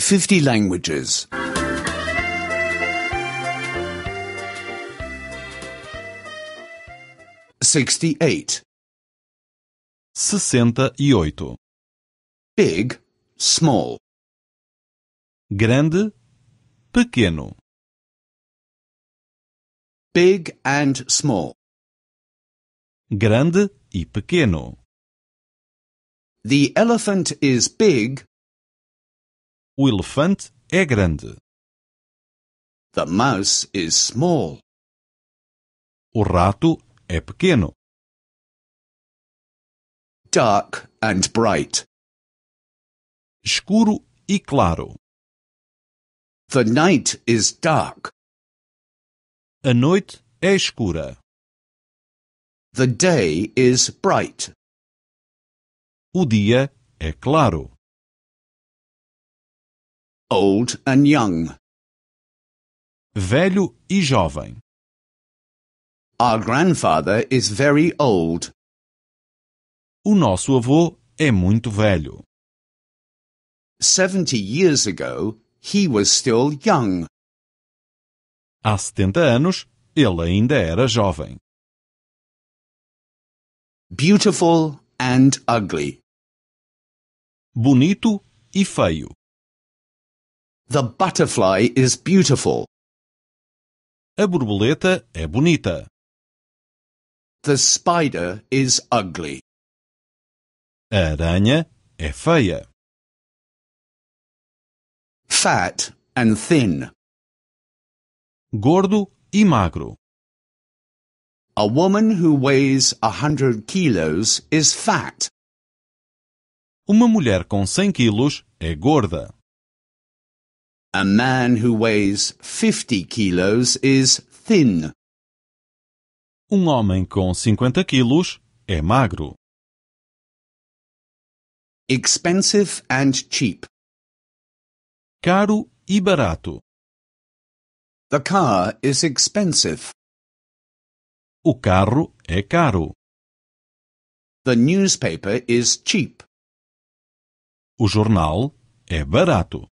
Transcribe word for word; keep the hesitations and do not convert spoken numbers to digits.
fifty languages. Sixty-eight. sessenta e oito. Big, small. Grande, pequeno. Big and small. Grande e pequeno. The elephant is big. O elefante é grande. The mouse is small. O rato é pequeno. Dark and bright. Escuro e claro. The night is dark. A noite é escura. The day is bright. O dia é claro. Old and young. Velho e jovem. Our grandfather is very old. O nosso avô é muito velho. Seventy years ago, he was still young. Há setenta anos, ele ainda era jovem. Beautiful and ugly. Bonito e feio. The butterfly is beautiful. A borboleta é bonita. The spider is ugly. A aranha é feia. Fat and thin. Gordo e magro. A woman who weighs a hundred kilos is fat. Uma mulher com cem quilos é gorda. A man who weighs fifty kilos is thin. Um homem com cinquenta quilos é magro. Expensive and cheap. Caro e barato. The car is expensive. O carro é caro. The newspaper is cheap. O jornal é barato.